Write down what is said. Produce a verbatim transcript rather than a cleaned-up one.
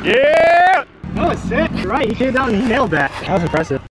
Yeah! That was sick. You're right, he came down and he nailed that. That was impressive.